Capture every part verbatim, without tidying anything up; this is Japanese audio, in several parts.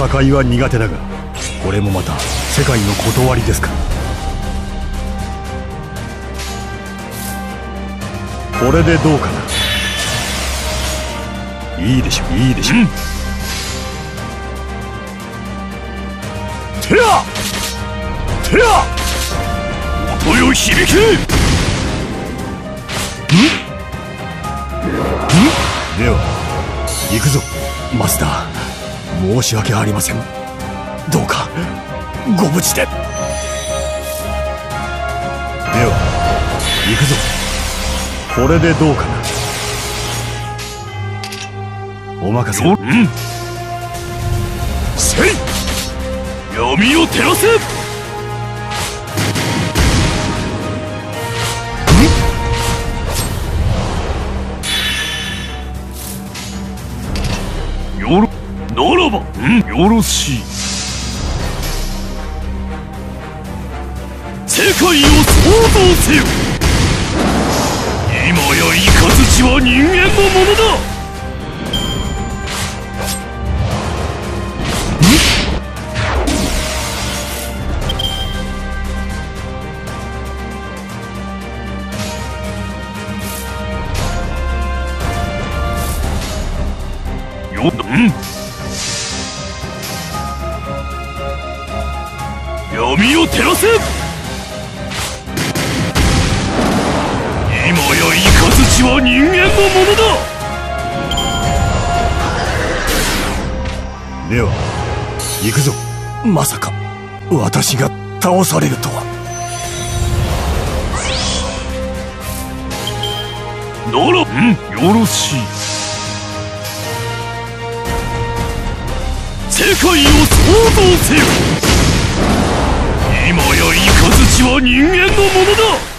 戦いは苦手だが、これもまた世界の断りですか。これでどうかな。いいでしょいいでしょ、うん、てやてや音よ響け。んんでは行くぞマスター。申し訳ありません。どうかご無事で。では行くぞ。これでどうかな。お任せ。うん。せい。闇を照らせ。ん？よろ、ならば、うん、よろしい。世界を創造せよ。今や雷は人間のものだ。よっ、うん。闇を照らせ。今や雷は人間のものだ。では行くぞ。まさか私が倒されるとは。なら、うん、よろしい。世界を創造せよ。今や雷は人間のものだ。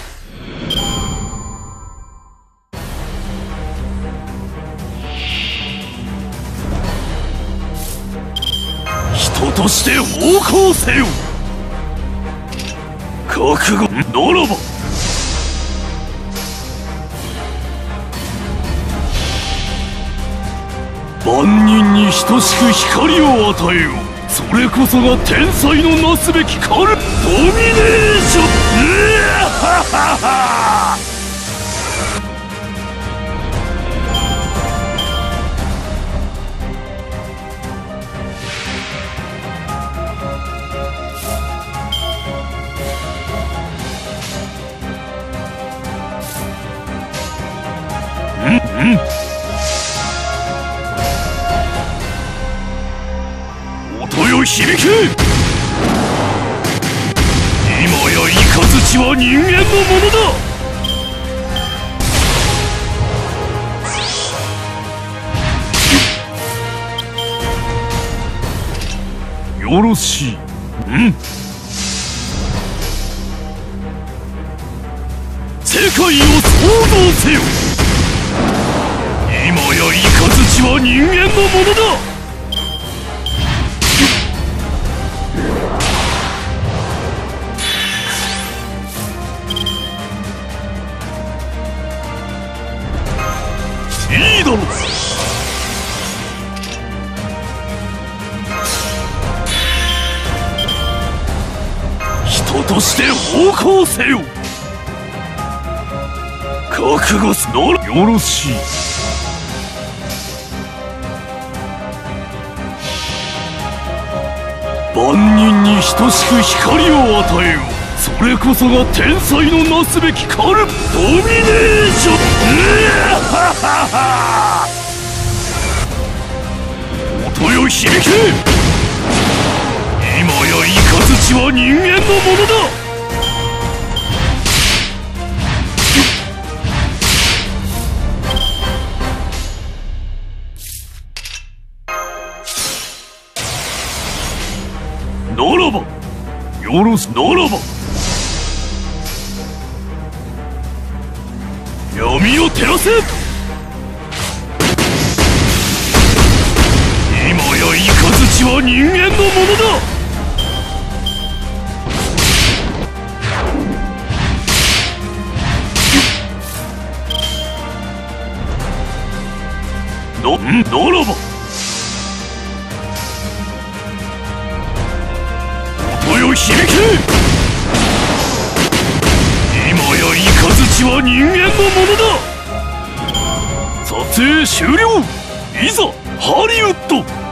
人として奉公せよ。覚悟ならば。万人に等しく光を与えよう。それこそが天才のなすべきカルドミネーション。うわははは。うんうん。音よ響け。今や雷は人間のものだ。よろしい。うん。世界を創造せよ。今や雷は人間のものだ。いいだろう。人として奉公せよ。覚悟すならよろしい。万人に等しく光を与えよう。それこそが天才のなすべきカルドミネーション。うわははは。音よ響け。今や雷は人間のものだ。ならばよろしならば。闇を照らせ。今や雷は人間のものだ。な、ならば響け。今や雷は人間のものだ。撮影終了。いざハリウッド。